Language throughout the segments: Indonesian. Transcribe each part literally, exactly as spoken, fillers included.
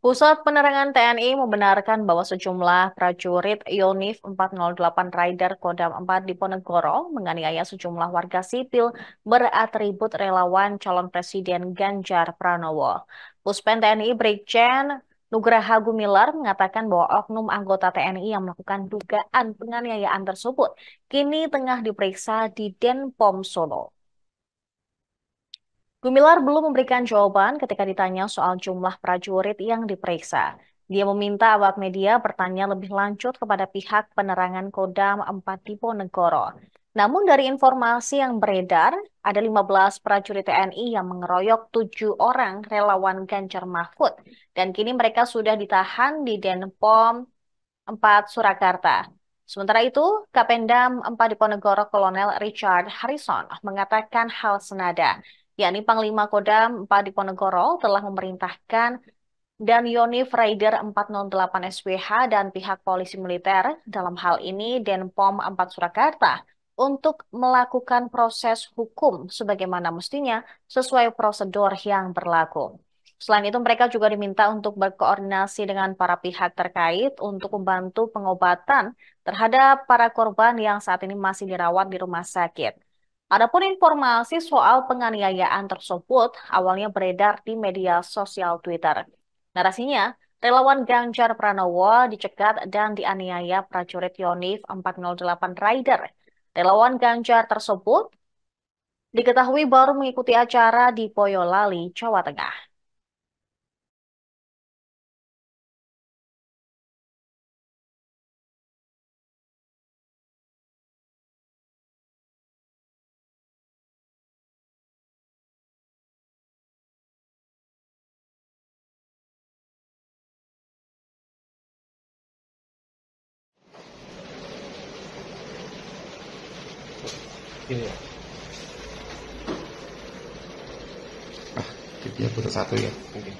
Pusat Penerangan T N I membenarkan bahwa sejumlah prajurit Yonif empat nol delapan Raider Kodam empat Diponegoro menganiaya sejumlah warga sipil beratribut relawan calon Presiden Ganjar Pranowo. Puspen T N I Brigjen Nugraha Gumilar mengatakan bahwa oknum anggota T N I yang melakukan dugaan penganiayaan tersebut kini tengah diperiksa di Denpom Solo. Gumilar belum memberikan jawaban ketika ditanya soal jumlah prajurit yang diperiksa. Dia meminta awak media bertanya lebih lanjut kepada pihak penerangan Kodam empat Diponegoro. Namun dari informasi yang beredar, ada lima belas prajurit T N I yang mengeroyok tujuh orang relawan Ganjar Mahfud. Dan kini mereka sudah ditahan di Denpom empat Surakarta. Sementara itu, Kapendam empat Diponegoro Kolonel Richard Harrison mengatakan hal senada, yakni Panglima Kodam empat Diponegoro telah memerintahkan dan Yonif Raider empat nol delapan S W H dan pihak polisi militer, dalam hal ini Denpom empat Surakarta, untuk melakukan proses hukum sebagaimana mestinya sesuai prosedur yang berlaku. Selain itu, mereka juga diminta untuk berkoordinasi dengan para pihak terkait untuk membantu pengobatan terhadap para korban yang saat ini masih dirawat di rumah sakit. Adapun informasi soal penganiayaan tersebut awalnya beredar di media sosial Twitter. Narasinya, relawan Ganjar Pranowo dicegat dan dianiaya prajurit Yonif empat nol delapan Raider. Relawan Ganjar tersebut diketahui baru mengikuti acara di Boyolali, Jawa Tengah. Ini ya. Ah, dia putar satu ya. Oke.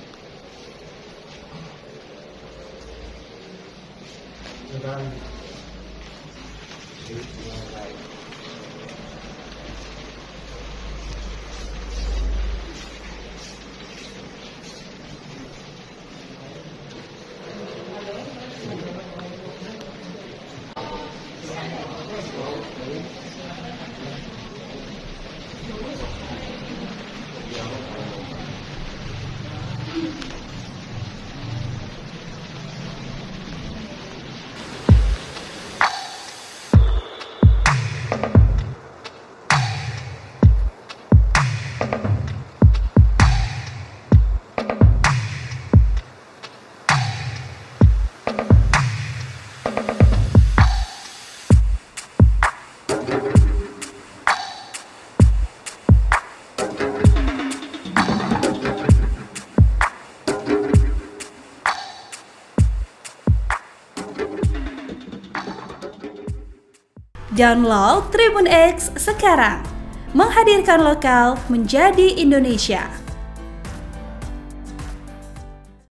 Download Tribun X sekarang, menghadirkan lokal menjadi Indonesia.